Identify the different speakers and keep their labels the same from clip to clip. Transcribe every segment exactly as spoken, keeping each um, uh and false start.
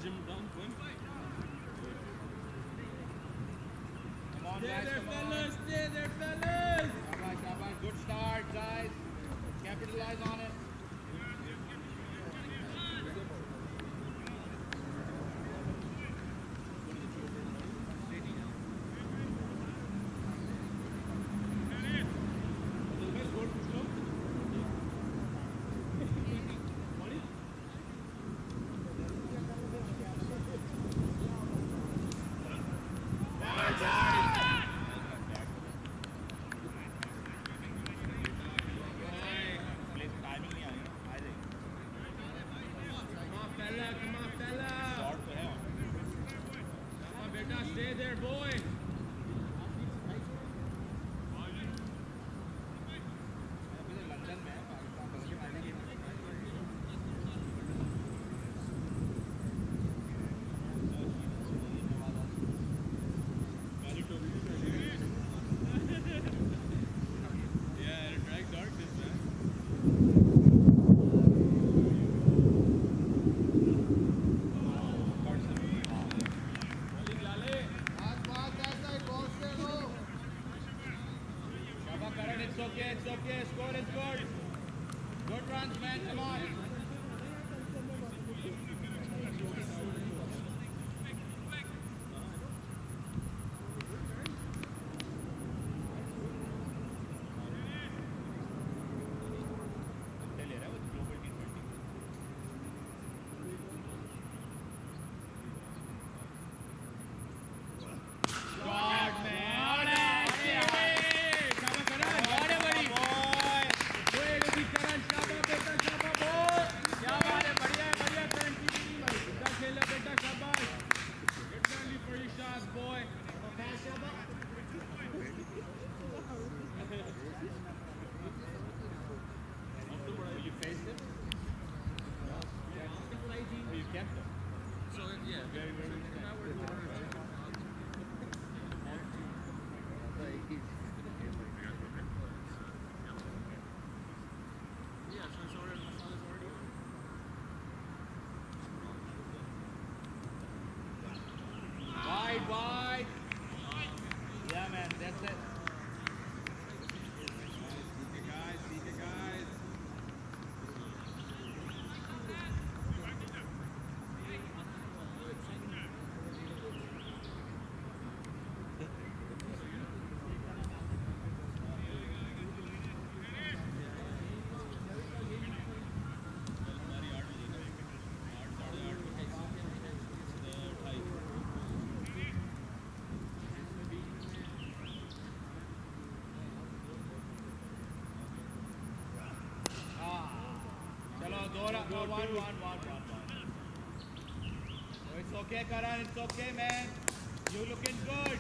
Speaker 1: gym done, Quinn?
Speaker 2: Come on,
Speaker 3: stay
Speaker 2: guys,
Speaker 3: there,
Speaker 2: come
Speaker 3: fellas,
Speaker 2: on.
Speaker 3: stay there, fellas.
Speaker 2: Shabash, shabash. Good start, guys. Capitalize on it.
Speaker 3: Stay there, boy. It's okay, it's okay. Score is good. Good runs, man. Come on. Wide, wide. Yeah, man, that's it. See you guys, see you guys. One, one, one, one, one. Oh, it's okay, Karan. It's okay, man. You looking good.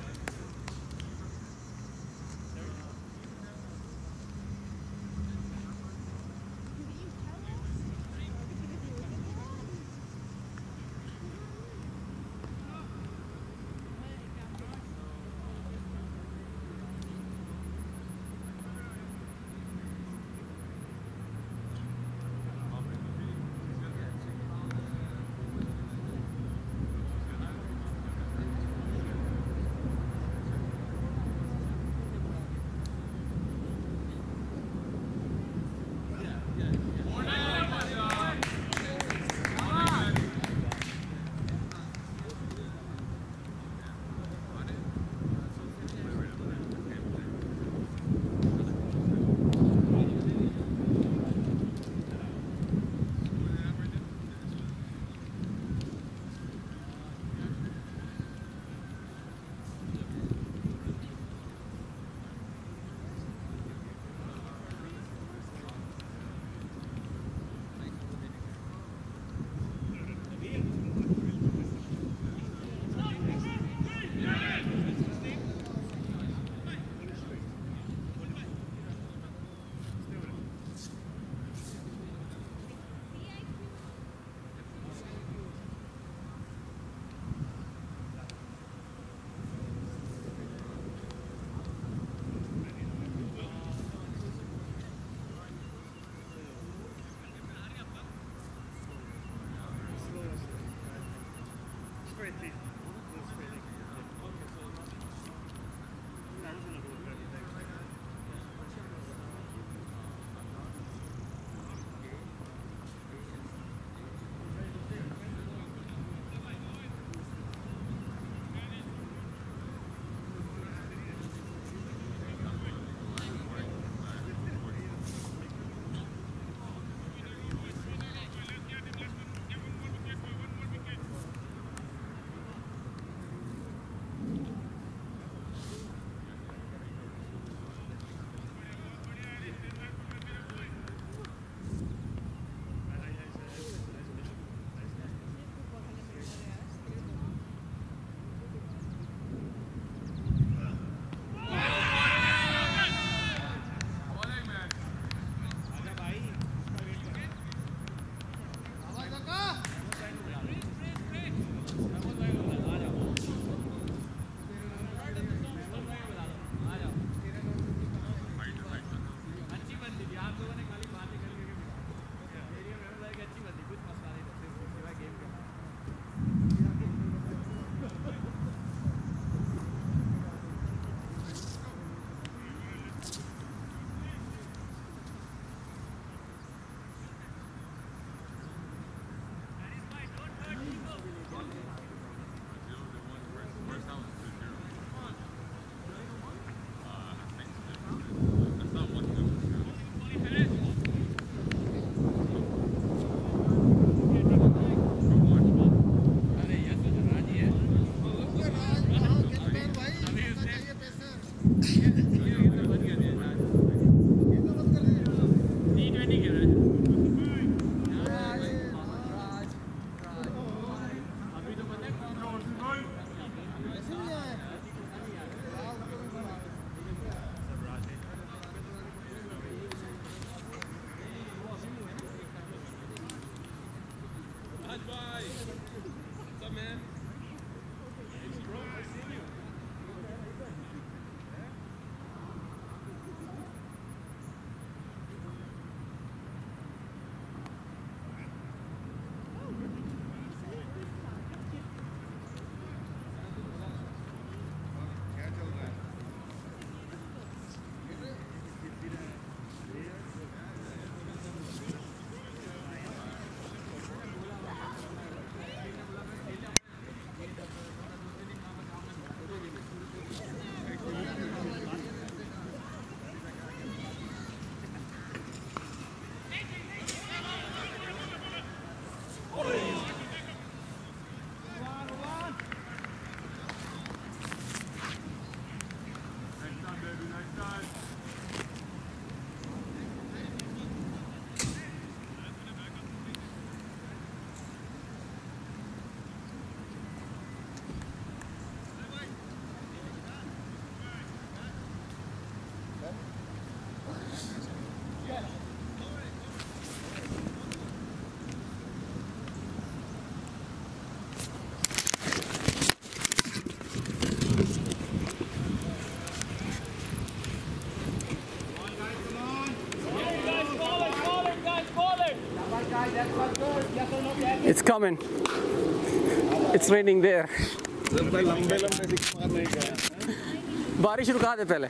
Speaker 1: It's coming. It's raining there.
Speaker 4: लंबे लंबे six मारने का
Speaker 1: बारिश रुका दे पहले.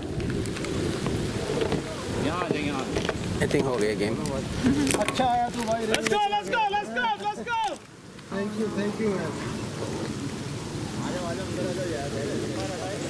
Speaker 3: यहाँ आ जाएंगे यहाँ.
Speaker 1: I think हो गया गेम.
Speaker 4: अच्छा आया तू भाई.
Speaker 3: Let's go, let's go, let's go, let's go.
Speaker 4: Thank you thank you man.
Speaker 3: आजा आजा अंदर आजा यार.